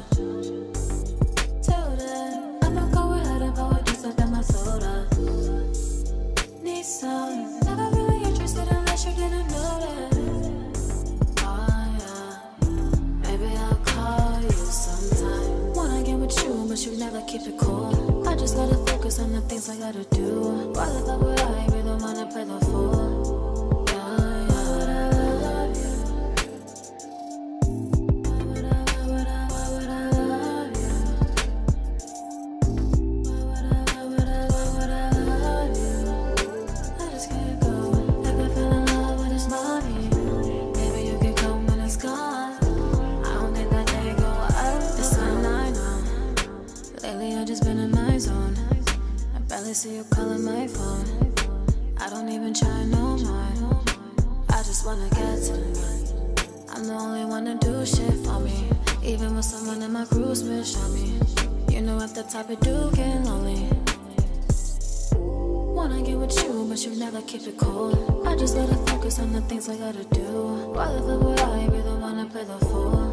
Till then, I'ma go ahead and pour a juice up in my soda. Need some, never really interested unless you didn't know that. Oh yeah, maybe I'll call you sometime. Wanna get with you, but you never keep it cool. I just gotta focus on the things I gotta do. Why the fuck would I be the one to play the fool? Yeah, yeah. Why would I love you? Why would I love you? Why would I love you? I just can't go. If I fell in love with this money, maybe you can come when it's gone. I don't think that they go up. It's time I know. Lately I just been in my zone. I barely see you calling my phone. I don't even try no more. I just wanna get to the night. I'm the only one to do shit for me. Even when someone in my crew's bitch on me. You know at the top it do get lonely. Wanna get with you, but you never keep it cool. I just gotta focus on the things I gotta do. Why the fuck would I be the one to play the fool?